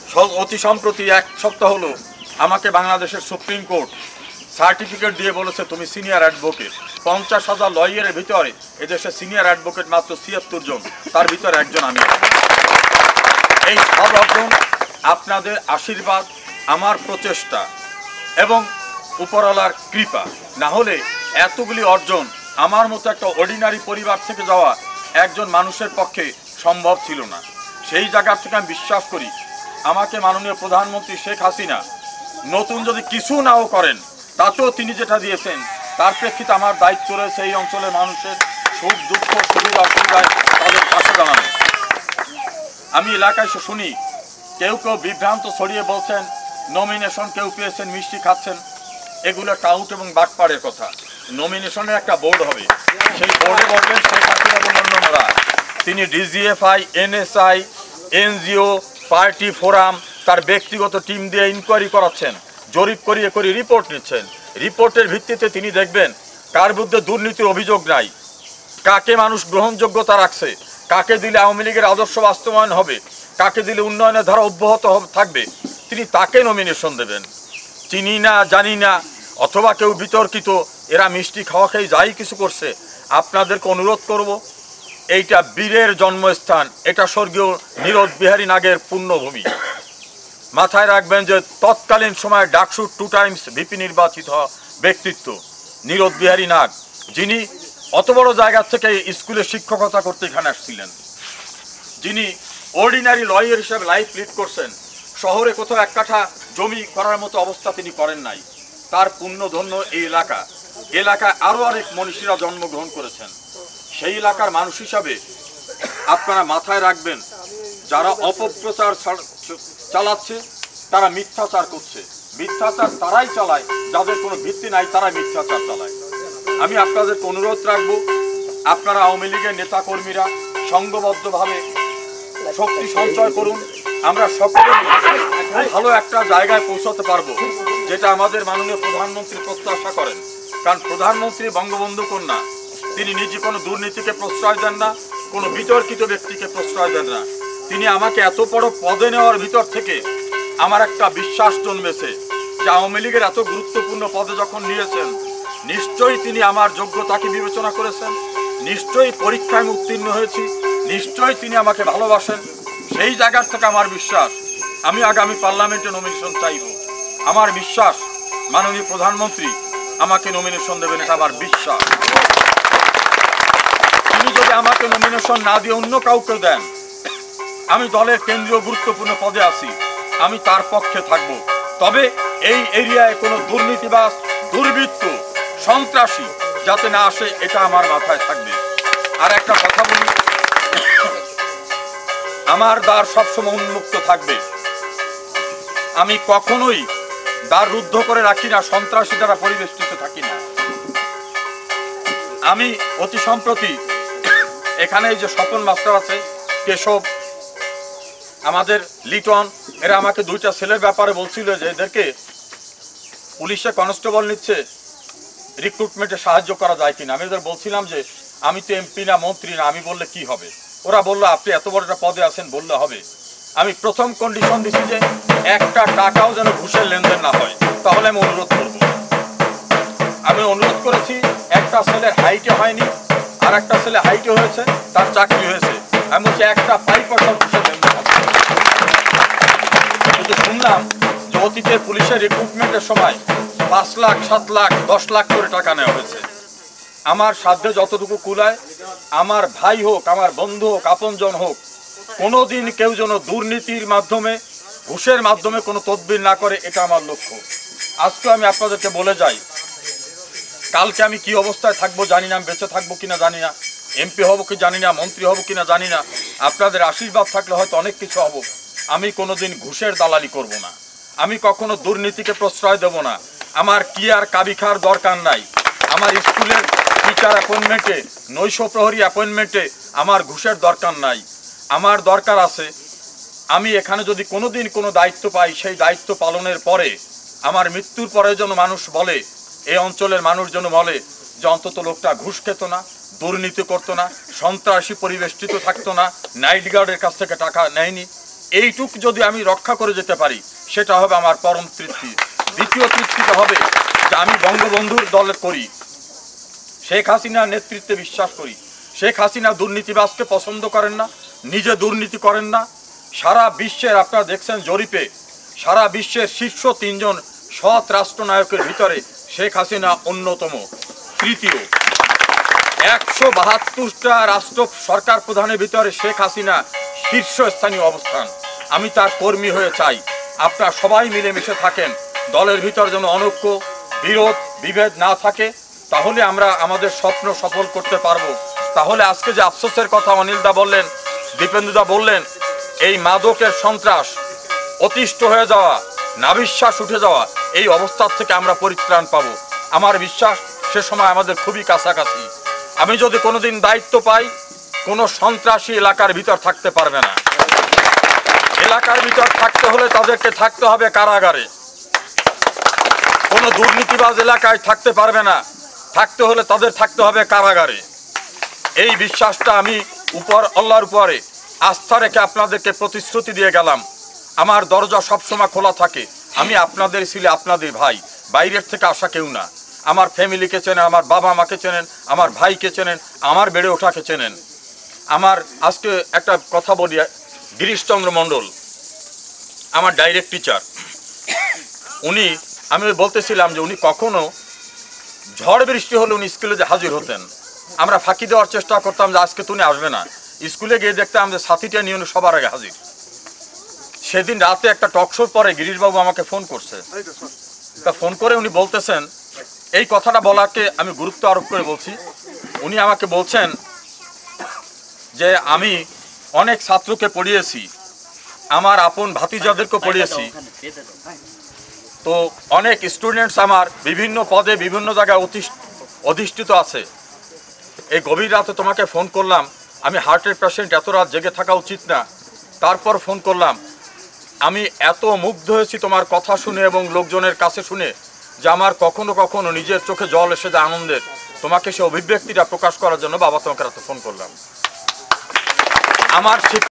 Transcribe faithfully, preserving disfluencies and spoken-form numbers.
অতি সম্প্রতি এক সপ্তাহ হলো আমাকে বাংলাদেশের সুপ্রিম কোর্ট সার্টিফিকেট দিয়ে বলেছে তুমি সিনিয়র অ্যাডভোকেট। পঞ্চাশ হাজার লয়ারের ভিতরে এদেশে সিনিয়র অ্যাডভোকেট মাত্র ছিয়াত্তর জন, তার ভিতরে একজন আমি। এই সব অর্জন আপনাদের আশীর্বাদ, আমার প্রচেষ্টা এবং উপরওয়ালার কৃপা। না হলে এতগুলি অর্জন আমার মতো একটা অর্ডিনারি পরিবার থেকে যাওয়া একজন মানুষের পক্ষে সম্ভব ছিল না। সেই জায়গা থেকে আমি বিশ্বাস করি আমাকে মাননীয় প্রধানমন্ত্রী শেখ হাসিনা নতুন যদি কিছু নাও করেন তাতেও তিনি যেটা দিয়েছেন তার প্রেক্ষিতে আমার দায়িত্ব রয়েছে এই অঞ্চলের মানুষের সুখ দুঃখ সুবিধা অসুবিধায় তাদের পাশে দাঁড়ানো। আমি এলাকায় শুনি কেউ কেউ বিভ্রান্ত ছড়িয়ে বলছেন নমিনেশন কেউ পেয়েছেন মিষ্টি খাচ্ছেন, এগুলো টাউট এবং বাটপাড়ের কথা। নমিনেশনের একটা বোর্ড হবে, সেই বোর্ডে বলবেন শেখ হাসিনা এবং অন্যরা। তিনি DGFI, NSI, NGO, party forum তার ব্যক্তিগত টিম দিয়ে ইনকোয়ারি করাচ্ছেন, জরিপ করিয়ে করিয়ে রিপোর্ট নিচ্ছেন। রিপোর্টের ভিত্তিতে তিনি দেখবেন কার বিরুদ্ধে দুর্নীতির অভিযোগ নাই, কাকে মানুষ গ্রহণযোগ্যতা রাখছে, কাকে দিলে আওয়ামী লীগের আদর্শ বাস্তবায়ন হবে, কাকে দিলে উন্নয়নের ধারা অব্যাহত থাকবে, তিনি তাকে নমিনেশন দেবেন। চিনি না, জানি না, অথবা কেউ বিতর্কিত এরা মিষ্টি খাওয়া খেয়ে যাই কিছু করছে, আপনাদেরকে অনুরোধ করব এইটা বীরের জন্মস্থান, এটা স্বর্গীয় নীরদ বিহারী নাগের পুণ্যভূমি। মাথায় রাখবেন যে তৎকালীন সময়ে ডাকসুর টু টাইমস ভিপি নির্বাচিত ব্যক্তিত্ব নীরদ বিহারী নাগ, যিনি অত বড় জায়গা থেকে স্কুলে শিক্ষকতা করতে এখানে আসছিলেন, যিনি অর্ডিনারি লয়ার হিসেবে লাইফ লিড করছেন, শহরে কোথাও এক কাঠা জমি করার মতো অবস্থা তিনি করেন নাই। তার পুণ্যধন্য এই এলাকা, এলাকায় আরও অনেক মনীষীরা জন্মগ্রহণ করেছেন। সেই এলাকার মানুষ হিসাবে আপনারা মাথায় রাখবেন যারা অপপ্রচার চালাচ্ছে তারা মিথ্যাচার করছে। মিথ্যাচার তারাই চালায় যাদের কোনো ভিত্তি নাই, তারা মিথ্যাচার চালায়। আমি আপনাদেরকে অনুরোধ রাখবো আপনারা আওয়ামী লীগের নেতাকর্মীরা সংঘবদ্ধভাবে শক্তি সঞ্চয় করুন। আমরা সকলে ভালো একটা জায়গায় পৌঁছতে পারবো, যেটা আমাদের মাননীয় প্রধানমন্ত্রী প্রত্যাশা করেন। কারণ প্রধানমন্ত্রী বঙ্গবন্ধু কন্যা, তিনি নিজে কোনো দুর্নীতিকে প্রশ্রয় দেন না, কোনো বিতর্কিত ব্যক্তিকে প্রশ্রয় দেন না। তিনি আমাকে এত বড় পদে নেওয়ার ভিতর থেকে আমার একটা বিশ্বাস জন্মেছে যে আওয়ামী লীগের এত গুরুত্বপূর্ণ পদে যখন নিয়েছেন নিশ্চয়ই তিনি আমার যোগ্যতাকে বিবেচনা করেছেন, নিশ্চয়ই পরীক্ষায় উত্তীর্ণ হয়েছি, নিশ্চয়ই তিনি আমাকে ভালোবাসেন। সেই জায়গার থেকে আমার বিশ্বাস আমি আগামী পার্লামেন্টে নমিনেশন চাইব। আমার বিশ্বাস মাননীয় প্রধানমন্ত্রী আমাকে নমিনেশন দেবেন, এটা আমার বিশ্বাস। তিনি যদি আমাকে নমিনেশন না দিয়ে অন্য কাউকে দেন, আমি দলের কেন্দ্রীয় গুরুত্বপূর্ণ পদে আছি, আমি তার পক্ষে থাকব। তবে এই এরিয়ায় কোনো দুর্নীতিবাজ, দুর্বৃত্ত, সন্ত্রাসী যাতে না আসে, এটা আমার মাথায় থাকবে। আর একটা কথা বলি, আমার দ্বার সবসময় উন্মুক্ত থাকবে। আমি কখনোই দ্বার রুদ্ধ করে রাখি না, সন্ত্রাসী দ্বারা পরিবেষ্টিত থাকি না। আমি অতি সম্প্রতি এখানে যে স্বপন মাস্টার আছে, কেশব, আমাদের লিটন, এরা আমাকে দুইটা ছেলের ব্যাপারে বলছিল যে এদেরকে পুলিশে কনস্টেবল নিচ্ছে, রিক্রুটমেন্টে সাহায্য করা যায় কিনা। আমি এদের বলছিলাম যে আমি তো এমপি না, মন্ত্রী না, আমি বললে কি হবে। ওরা বললো আপনি এত বড় একটা পদে আছেন, বললে হবে। আমি প্রথম কন্ডিশন দিচ্ছি যে একটা টাকাও যেন ঘুষের লেনদেন না হয়, তাহলে আমি অনুরোধ করব। আমি অনুরোধ করেছি, একটা ছেলের হাইটে হয়নি, আর একটা ছেলে হাইটে হয়েছে, তার চাকরি হয়েছে। আমি বলছি একটা পাই পয়সা ঘুষের লেনদেন হবে। কিন্তু শুনলাম যে অতীতে পুলিশের রিক্রুটমেন্টের সময় পাঁচ লাখ, সাত লাখ, দশ লাখ করে টাকা নেওয়া হয়েছে। আমার সাধ্যে যতটুকু কুলায়, আমার ভাই হোক, আমার বন্ধু হোক, আপনজন হোক, কোনোদিন কেউ যেন দুর্নীতির মাধ্যমে, ঘুষের মাধ্যমে কোনো তদবির না করে, এটা আমার লক্ষ্য। আজকে আমি আপনাদেরকে বলে যাই, কালকে আমি কি অবস্থায় থাকবো জানি না, আমি বেঁচে থাকবো কিনা জানি না, এমপি হব কি জানি না, মন্ত্রী হব কিনা জানি না। আপনাদের আশীর্বাদ থাকলে হয়তো অনেক কিছু হব। আমি কোনোদিন ঘুষের দালালি করব না, আমি কখনো দুর্নীতিকে প্রশ্রয় দেব না। আমার কি আর কাবি খাওয়ার দরকার নাই। আমার স্কুলের টিচার অ্যাপয়েন্টমেন্টে, নৈশ প্রহরী অ্যাপয়েন্টমেন্টে আমার ঘুষের দরকার নাই। আমার দরকার আছে আমি এখানে যদি কোনোদিন কোনো দায়িত্ব পাই, সেই দায়িত্ব পালনের পরে আমার মৃত্যুর পরে যেন মানুষ বলে, এই অঞ্চলের মানুষ যেন বলে যে অন্তত লোকটা ঘুষ খেত না, দুর্নীতি করতো না, সন্ত্রাসী পরিবেষ্টিত থাকতো না, নাইট গার্ডের কাছ থেকে টাকা নেয়নি। এইটুক যদি আমি রক্ষা করে যেতে পারি সেটা হবে আমার পরম তৃপ্তি। দ্বিতীয় তৃপ্তিটা হবে যে আমি বঙ্গবন্ধুর দলে করি, শেখ হাসিনার নেতৃত্বে বিশ্বাস করি। শেখ হাসিনা দুর্নীতিবাজকে পছন্দ করেন না, নিজে দুর্নীতি করেন না। সারা বিশ্বের আপনারা দেখছেন জরিপে, সারা বিশ্বের শীর্ষ তিনজন সৎ রাষ্ট্রনায়কের ভিতরে শেখ হাসিনা অন্যতম, তৃতীয়। একশো বাহাত্তরটা রাষ্ট্র সরকার প্রধানের ভিতরে শেখ হাসিনা শীর্ষস্থানীয় অবস্থান। আমি তার কর্মী হয়ে চাই আপনারা সবাই মিলেমিশে থাকেন, দলের ভিতর যেন অনৈক্য, বিরোধ, বিভেদ না থাকে, তাহলে আমরা আমাদের স্বপ্ন সফল করতে পারবো। তাহলে আজকে যে আফসোসের কথা অনিলদা বললেন, দীপেন্দুদা বললেন, এই মাদকের সন্ত্রাস, অতিষ্ঠ হয়ে যাওয়া, নাবিশ্বাস উঠে যাওয়া, এই অবস্থার থেকে আমরা পরিত্রাণ পাবো। আমার বিশ্বাস সে সময় আমাদের খুবই কাছাকাছি। আমি যদি কোনোদিন দায়িত্ব পাই, কোনো সন্ত্রাসী এলাকার ভিতর থাকতে পারবে না। এলাকার ভিতর থাকতে হলে তাদেরকে থাকতে হবে কারাগারে। কোনো দুর্নীতিবাজ এলাকায় থাকতে পারবে না, থাকতে হলে তাদের থাকতে হবে কারাগারে। এই বিশ্বাসটা আমি উপর আল্লাহর উপরে আস্থা রেখে আপনাদেরকে প্রতিশ্রুতি দিয়ে গেলাম। আমার দরজা সবসময় খোলা থাকে। আমি আপনাদের ছিলে, আপনাদের ভাই, বাইরের থেকে আসা কেউ না। আমার ফ্যামিলিকে চেনেন, আমার বাবা মাকে চেনেন, আমার ভাইকে চেনেন, আমার বেড়ে ওঠাকে চেনেন। আমার আজকে একটা কথা বলি, গিরিশচন্দ্র মণ্ডল আমার ডাইরেক্ট টিচার, উনি, আমি বলতেছিলাম যে উনি কখনো ঝড় বৃষ্টি হলে উনি স্কুলে যে হাজির হতেন। আমরা ফাঁকি দেওয়ার চেষ্টা করতাম যে আজকে তুমি আসবে না, স্কুলে গিয়ে দেখতাম যে সাথীটা নিয়ে উনি সবার আগে হাজির। সেদিন রাতে একটা টক শোর পরে গিরিশবাবু আমাকে ফোন করছে, তা ফোন করে উনি বলতেছেন, এই কথাটা বলাকে আমি গুরুত্ব আরোপ করে বলছি। উনি আমাকে বলছেন যে আমি অনেক ছাত্রকে পড়িয়েছি, আমার আপন ভাতিজাদেরকে পড়িয়েছি, তো অনেক স্টুডেন্টস আমার বিভিন্ন পদে বিভিন্ন জায়গায় অধিষ্ঠিত আছে। এই গভীর রাতে তোমাকে ফোন করলাম, আমি হার্টের পেশেন্ট, এত রাত জেগে থাকা উচিত না, তারপর ফোন করলাম। আমি এত মুগ্ধ হয়েছি তোমার কথা শুনে এবং লোকজনের কাছে শুনে যে আমার কখনো কখনো নিজের চোখে জল এসে যায় আনন্দের। তোমাকে সে অভিব্যক্তিটা প্রকাশ করার জন্য বাবা তোমাকে রাতে ফোন করলাম। আমার